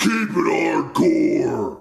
Keep it hardcore.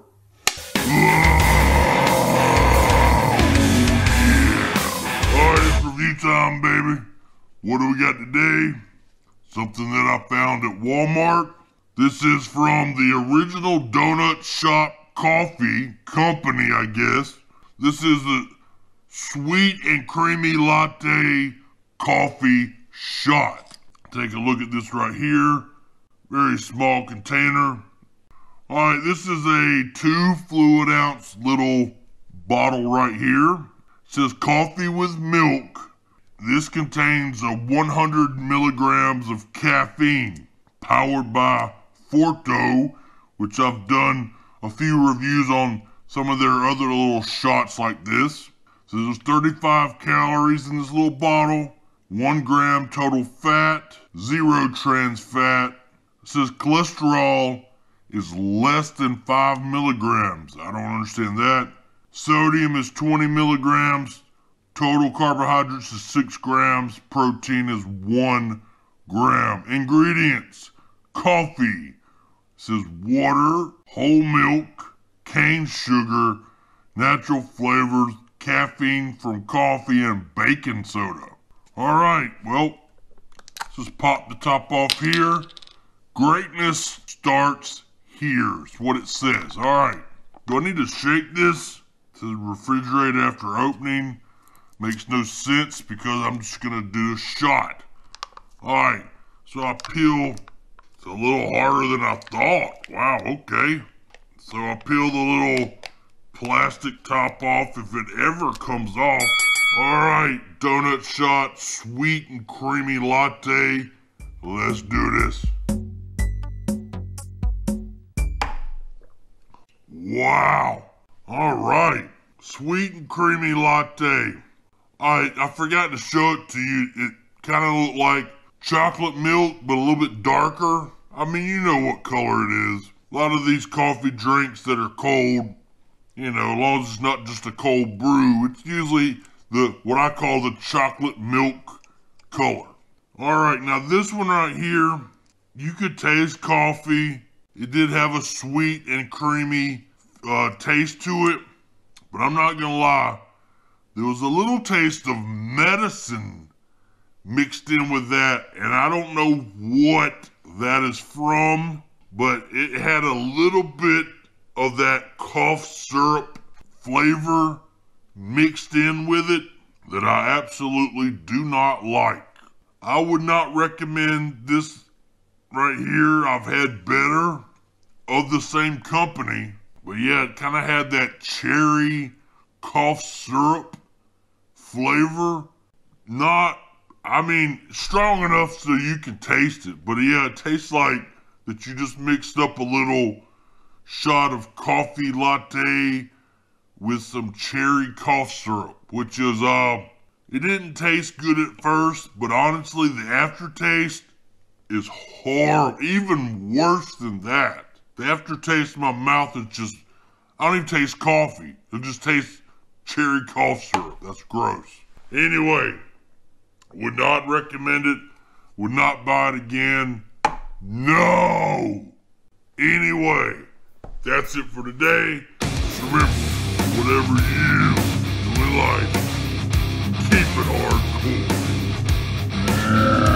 Alright, it's review time, baby. What do we got today? Something that I found at Walmart. This is from the Original Donut Shop Coffee Company, I guess. This is a sweet and creamy latte coffee shot. Take a look at this right here. Very small container. Alright, this is a 2 fluid ounce little bottle right here. It says coffee with milk. This contains 100 milligrams of caffeine, powered by Forto, which I've done a few reviews on some of their other little shots like this. So there's 35 calories in this little bottle, 1 gram total fat, 0 trans fat. It says cholesterol is less than 5 milligrams. I don't understand that. Sodium is 20 milligrams. Total carbohydrates is 6 grams. Protein is 1 gram. Ingredients: coffee. It says water, whole milk, cane sugar, natural flavors, caffeine from coffee, and baking soda. Alright, well, let's just pop the top off here. Greatness starts here, is what it says. Alright, do I need to shake this? It says refrigerate after opening. Makes no sense because I'm just gonna do a shot. Alright, so I peel. It's a little harder than I thought. Wow, okay. So I peel the little plastic top off if it ever comes off. Alright, donut shot, sweet and creamy latte. Let's do this. Wow. Alright, sweet and creamy latte. I forgot to show it to you. It kind of looked like chocolate milk, but a little bit darker. I mean, you know what color it is. A lot of these coffee drinks that are cold, you know, as long as it's not just a cold brew, it's usually what I call the chocolate milk color. Alright, now this one right here, you could taste coffee. It did have a sweet and creamy taste to it, but I'm not gonna lie. There was a little taste of medicine mixed in with that, and I don't know what that is from, but it had a little bit of that cough syrup flavor mixed in with it that I absolutely do not like. I would not recommend this right here. I've had better of the same company, but yeah, it kind of had that cherry cough syrup flavor. Not, I mean, strong enough so you can taste it, but yeah, it tastes like that you just mixed up a little shot of coffee latte with some cherry cough syrup, which is, it didn't taste good at first, but honestly, the aftertaste is horrible, even worse than that. The aftertaste in my mouth is just, I don't even taste coffee. It just tastes cherry cough syrup. That's gross. Anyway, would not recommend it. Would not buy it again. No! Anyway, that's it for today. Just remember, whatever you do in life, keep it hardcore.